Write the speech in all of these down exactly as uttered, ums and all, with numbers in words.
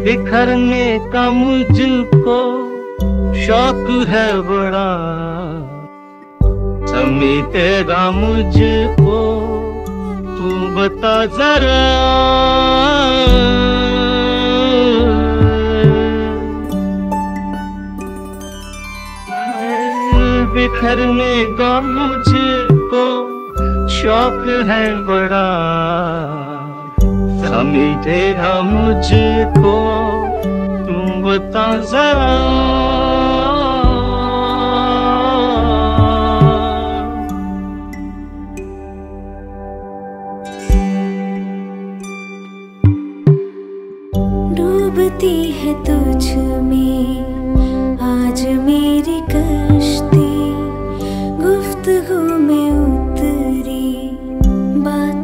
बिखरने का मुझको शौक है बड़ा, समेटेगा मुझको तू बता जरा। बिखरने का मुझको शौक है बड़ा, समेटेगा मुझको तू बता जरा। डूबती है तुझ में आज मेरी कश्ती, गुफ्तगू में उतरी बात।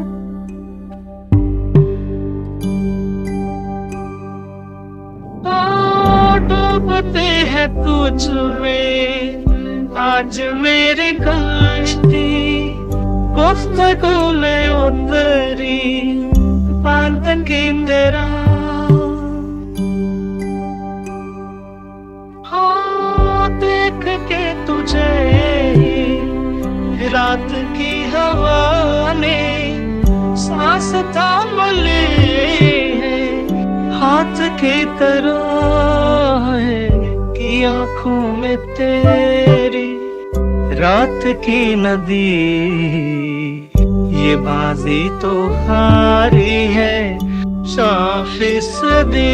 डूबते हैं तुझ में आज मेरी कश्ती, गुफ्तगू में उतरी बात की तेरा। देख के तुझे रात की हवा ने सांस थाम ली है, हाथ की तरह है कि आंखों में तेरी रात की नदी। ये बाजी तो हारी है साफी सदी।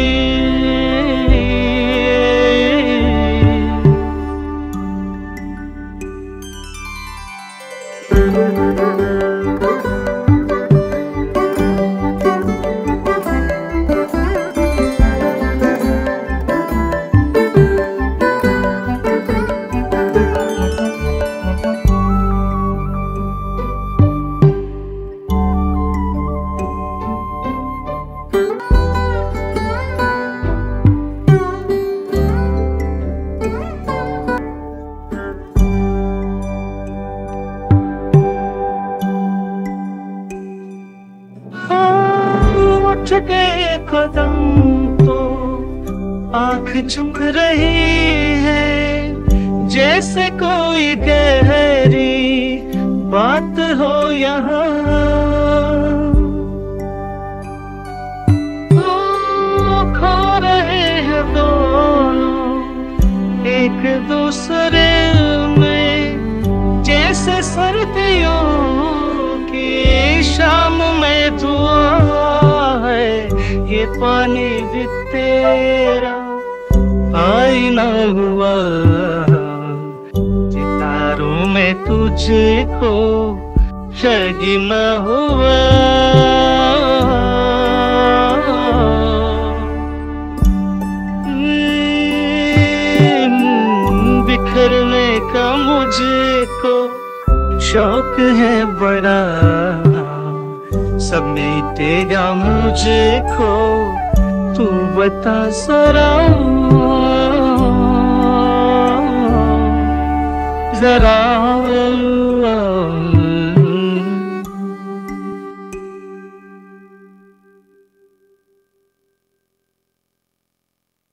उठ गए कदम तो आँख झुक रही है, जैसे कोई गहरी बात हो यहाँ। खो रहे हैं दोनों एक दूसरे में, जैसे सर्दियों की शाम में धुआं है। ये पानी भी तेरा आईना हुआ, सितारों में तुझको शगीना हुआ। बिखरने का मुझको शौक है बड़ा, समेटेगा मुझको तू बता जरा जरा।